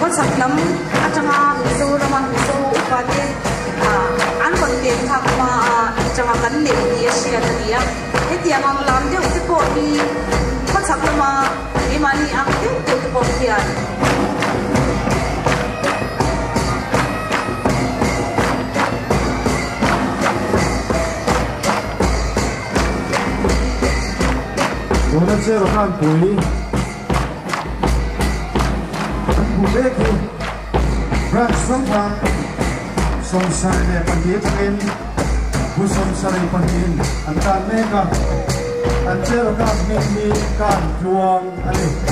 kon saklam atanga Mizorams upate an kon te thakma atanga kan le ni asia tania etia mang lam de te ko ni kon saklama imani ang te ko kia Una Cheraw kan pui Bubeki Brad Songpan Songsai ne pandit in Busong sari pandin Antan meka An Cheraw kan ni kan luang ali